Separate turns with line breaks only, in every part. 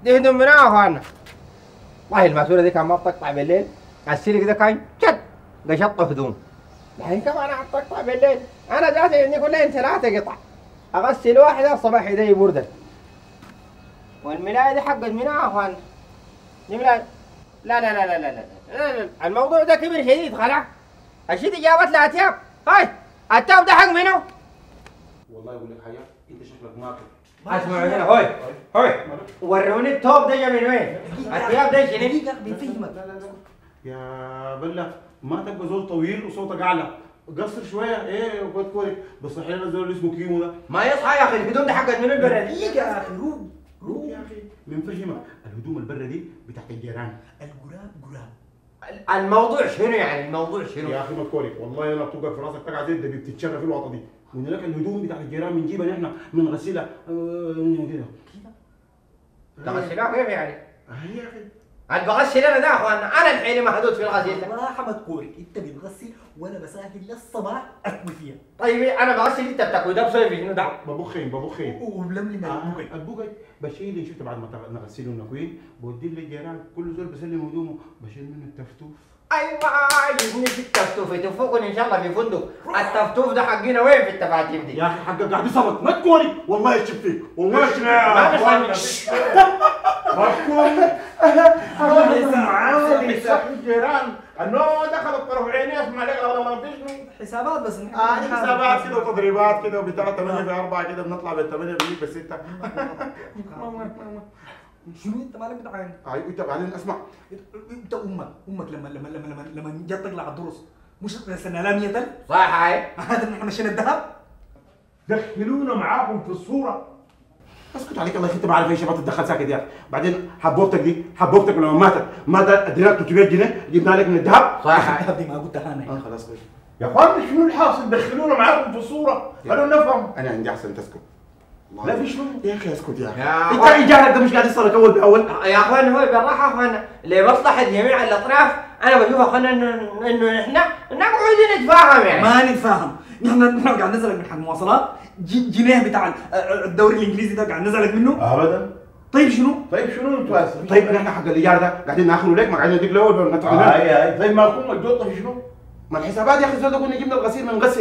دي هدوم منها يا اخوانا. والله الماسوره دي كان ما بتقطع بالليل، غسيلي كده كان شد قشط هدوم. الحين كمان حتقطع بالليل، انا ذاتي عندي كل يوم 3 قطع، اغسل واحده الصباح يدي برده. والملايه دي حقت منها يا اخوانا. دي ملايه. لا الموضوع ده كبر شديد خلاص. الشتي جابت لها اتياب. هاي التوب ده حق منه؟
والله يقول لك حاجه، انت شكلك ناقص.
اسمع هنا هوي وروني التوب ده جا من وين؟ الثياب ده شنو؟
دقيقة بيفهمك.
لا يا بلا ما تبقى زول طويل وصوتك اعلى، قصر شويه ايه وقت كورك، بس احيانا الزول اللي اسمه كيمو ده
ما يصحى يا اخي الهدوم دي حقت من البرد.
دقيقة يا اخي، روق
يا اخي من فهمك الهدوم البره دي بتاعت الجيران.
القراب قراب.
الموضوع شنو يعني الموضوع شنو؟
يا اخي ما تكورك والله انا بتوقف في راسك تقع زي الدبي بتتشرى في الوطه دي، من لك الهدوم بتاعت الجيران بنجيبها نحن بنغسلها كده
تغسلها كيف يعني؟
يا اخي
انا بغسل انا ده يا اخوانا، انا الحين محدود في الغسيل ده.
صراحة ما تقولك، انت بتغسل وانا بساكن للصباح اكوي فيها.
طيب انا بغسل انت بتاكل ده بصيفي شنو ده؟
ببخين
وبلملم البقع.
البقع بشيل، شفت بعد ما نغسله ونكويه بوديه للجيران، كل زول بسلم هدومه بشيل منه التفتوف.
ايوه يجيبني في التفتوف يتفقني ان شاء الله في فندق. التفتوف ده حقنا وين في التفاتيف دي؟
يا اخي حقك قاعد يصبك ما تكوري، والله يشف فيك والله يشف فيك.
ما تفهم
ما تكوري حساب الجيران انه دخل الطرف عيني اسمع لك
حسابات بس
حسابات كده وتضريبات كده وبتاع 8 في 4 كده بنطلع بال 8 بنجيب بال 6.
شنو انت مالك بتعاين؟
ايوه انت بعدين اسمع،
انت امك لما جت تقلع الدروس مش سنة لا 100,000؟
صح هاي.
هذا نحن مشينا الذهب؟
دخلونا معاكم في الصورة.
اسكت عليك الله يخليك، انت ما عارف ايش ما تتدخل ساكت يا اخي. بعدين حبوبتك دي حبوبتك لما ماتت اديناك 300 جنيه جبنا لك من الذهب.
صح هاي.
الذهب دي ما قلتها انا.
خلاص خش.
يا اخوان شنو الحاصل؟ دخلونا معاكم في الصورة، خلونا نفهم.
انا عندي احسن تسكت.
لا في شنو؟
يا اخي اسكت يا اخي.
يا
انت ايجارك ده مش قاعد يصلك اول باول.
يا اخوان هو بالراحه يا اخوان، لمصلحه جميع الاطراف انا بشوف يا اخوان انه احنا نقعد نتفاهم يعني.
ما نتفاهم، نحن قاعد نزلك من حق المواصلات، جنيه بتاع الدوري الانجليزي ده قاعد نزلك منه.
ابدا.
طيب شنو؟
طيب شنو انتوا
طيب نحن حق الايجار ده قاعدين ناخذه ليك، ما قاعدين نديك الاول نتفق.
هاي طيب ما اكون مجدود في شنو؟
ما الحسابات يا اخي الزول ده قلنا جبنا الغسيل بنغسل.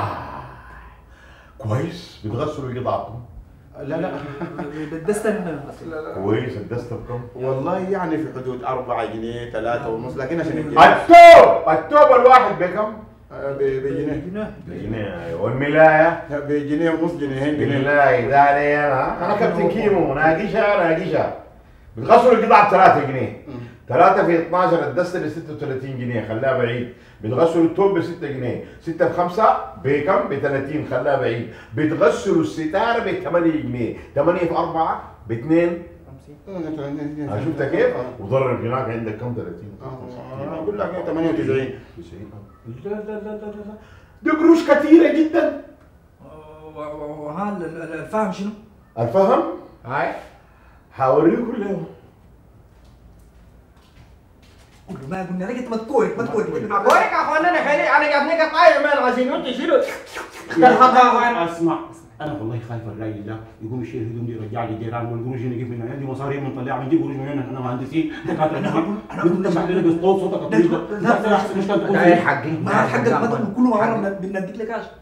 كويس بتغسلوا قطعكم.
لا
بدستن
كويس الدستة بكم؟
والله يعني في حدود 4 جنيه 3 ونص، لكن عشان
التوب الواحد بكم؟
بجنيه.
بجنيه. والملاية؟
بجنيه ونص جنيهين جنيه.
الملاية ده علي انا كابتن كيمو ناقشها بتغسلوا القطعة ب3 جنيه. 3 في 12 الدستة ب 36 جنيه خلاها بعيد. بتغسلوا التوب ب 6 جنيه، 6 في 5 بكم؟ ب 30 خلاها بعيد. بتغسلوا الستار ب 8 جنيه، 8 في 4 ب 52. شفت كيف؟ وضرب هناك عندك كم 30؟
اقول لك 98.
لا دي قروش كثيرة جدا.
وها الفهم شنو؟
الفهم؟
هاي
حوريكم اليوم.
ما قلنا لك انت ما تكورك
اقولك يا اخوان انا جابني قطايع من الغسيل وانت شيلوا الخطا يا اخوان.
اسمع انا والله خايف الراجل ده يقوم يشيل هدوم دي يرجع لي جيران والقروش نجيب منها، عندي مصاريف بنطلعها بنجيب قروش من هنا، احنا مهندسين دكاتره نجيب تسمح لنا بصوت صوتك الطويل ده احسن مش كان تقول
ده حقي
ما حقك ما تقول كله مره بنديك لك كاش.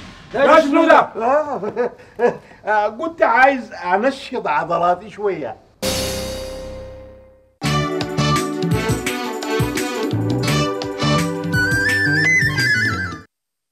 ده شنو ده؟ كنت عايز انشط عضلاتي شويه.